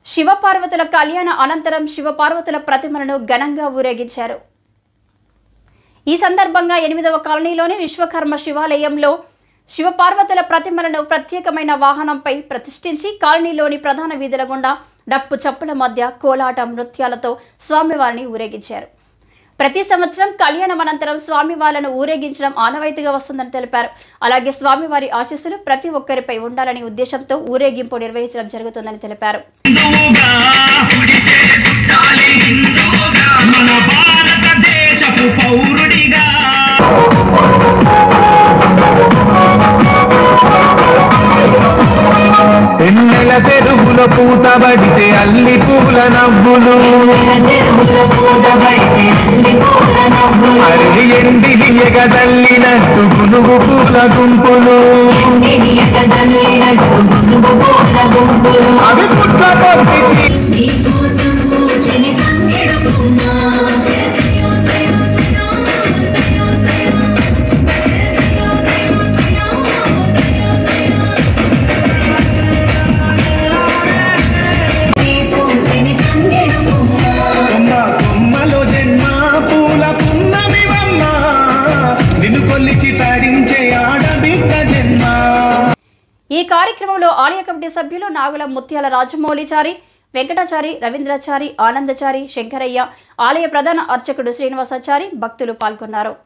శివపార్వతుల కళ్యాణ అనంతరం శివపార్వతుల ప్రతిమలను ఘనంగా ఊరేగించారు. ఈ సందర్భంగా 8వ కాలనీలోని విశ్వకర్మ శివాలయంలో శివపార్వతుల ప్రతిమలను ప్రత్యేకమైన వాహనంపై ప్రతిష్ఠించి కాలనీలోని ప్రధాన వీధుల గుండా డప్పు చప్పుల మధ్య కోలాటం నృత్యాలతో స్వామివారిని ఊరేగించారు. ప్రతి సంవత్సరం కళ్యాణం అనంతరం స్వామివార్లను ఊరేగించడం ఆనవాయితీగా వస్తుందని తెలిపారు. అలాగే స్వామివారి ఆశీస్సులు ప్రతి ఒక్కరిపై ఉండాలని ఉద్దేశంతో ఊరేగింపు నిర్వహించడం జరుగుతుందని తెలిపారు. ఎన్నెల చెరువుల పూతబడితే అల్లి పూల నవ్వులు అరి ఎండిని ఎగదల్లినట్టు గునుగు పూల గుంపులు అవి పుట్ల పొద్దుచి ఈ కార్యక్రమంలో ఆలయ కమిటీ సభ్యులు నాగుల ముత్యాల రాజమౌళిచారి, వెంకటాచారి, రవీంద్రచారి, ఆనందచారి, శంకరయ్య, ఆలయ ప్రధాన అర్చకుడు శ్రీనివాసాచారి, భక్తులు పాల్గొన్నారు.